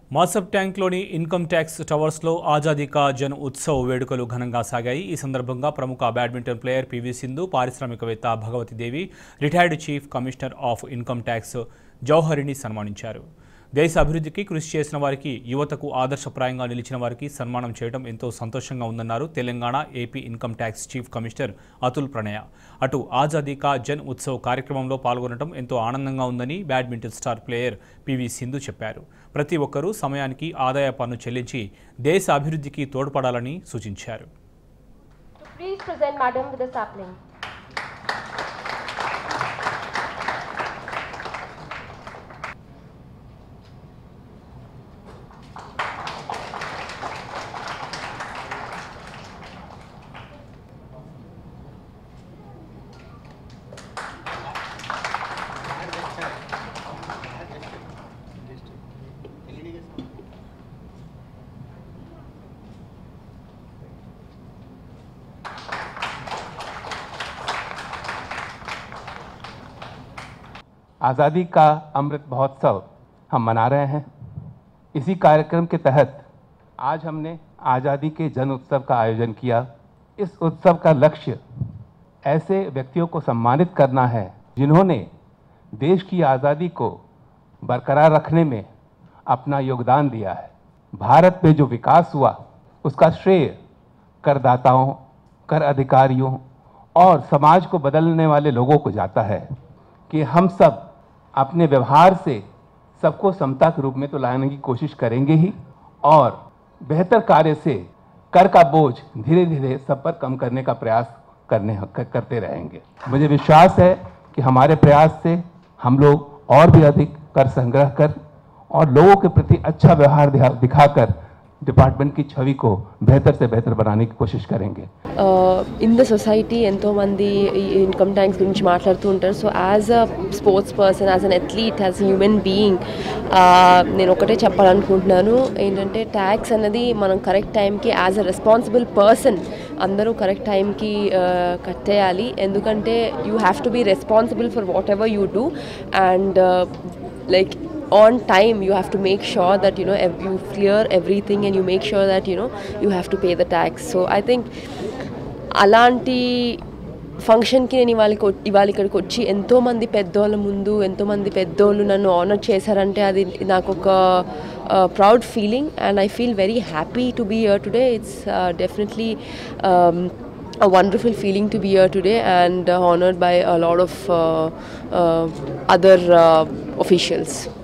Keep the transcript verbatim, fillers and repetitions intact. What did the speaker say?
మాసబ్ ట్యాంక్లోని income tax టవర్స్లో ఆజాదీ కా జన్ ఉత్సవ్ వేడుకలు ఘనంగా సాగాయి. ఈ సందర్భంగా ప్రముఖ బ్యాడ్మింటన్ ప్లేయర్ పివి సింధు, పారిశ్రామికవేత్త Bhagavati Devi, retired chief commissioner of income tax జౌహరిని సన్మానించారు. దేశ అభివృద్ధికి కృషి చేసిన వారికి, యువతకు ఆదర్శప్రాయంగా నిలిచిన వారికి సన్మానం చేయడం ఎంతో సంతోషంగా ఉందన్నారు Telangana AP income tax chief commissioner Atul Pranay. అటు ఆజాదీ కా జన్ ఉత్సవ్ కార్యక్రమంలో పాల్గొనడం ఎంతో ఆనందంగా ఉందని badminton star player P V Sindhu చెప్పారు. ప్రతి ఒక్కరూ సమయానికి ఆదాయ పన్ను చెల్లించి దేశ అభివృద్ధికి తోడ్పడాలని సూచించారు. आज़ादी का अमृत महोत्सव हम मना रहे हैं। इसी कार्यक्रम के तहत आज हमने आज़ादी के जन उत्सव का आयोजन किया। इस उत्सव का लक्ष्य ऐसे व्यक्तियों को सम्मानित करना है जिन्होंने देश की आज़ादी को बरकरार रखने में अपना योगदान दिया है। भारत में जो विकास हुआ उसका श्रेय करदाताओं, कर अधिकारियों और समाज को बदलने वाले लोगों को जाता है कि हम सब अपने व्यवहार से सबको समता के रूप में तो लाने की कोशिश करेंगे ही, और बेहतर कार्य से कर का बोझ धीरे धीरे सब पर कम करने का प्रयास करने करते रहेंगे। मुझे विश्वास है कि हमारे प्रयास से हम लोग और भी अधिक कर संग्रह कर और लोगों के प्रति अच्छा व्यवहार दिखाकर डिपार्टमेंट की छवि को बेहतर से बेहतर बनाने की कोशिश करेंगे। इन द सोसाइटी ఎంతో మంది ఇన్కమ్ ట్యాక్స్ గురించి మాట్లాడుతూ ఉంటారు. So as a sports person, as an athlete, as a human being నేను ఒకటే చెప్పాలనుకుంటున్నాను. ఏంటంటే ట్యాక్స్ అనేది మనం కరెక్ట్ టైంకి యాజ్ అ రెస్పాన్సిబుల్ పర్సన్ అందరూ కరెక్ట్ టైంకి కట్టేయాలి. ఎందుకంటే you have to be responsible for whatever you do, and like on time you have to make sure that you know you clear everything and you make sure that you know you have to pay the tax. So I think అలాంటి ఫంక్షన్కి నేను ఇవాళ ఇవాళ ఇక్కడికి వచ్చి ఎంతోమంది పెద్దోళ్ళ ముందు ఎంతోమంది పెద్దోళ్ళు నన్ను ఆనర్ చేశారంటే అది నాకు ఒక proud feeling, and I feel very happy to be here today. It's definitely a wonderful feeling to be here today and uh, honored by a lot of uh, uh, other uh, officials.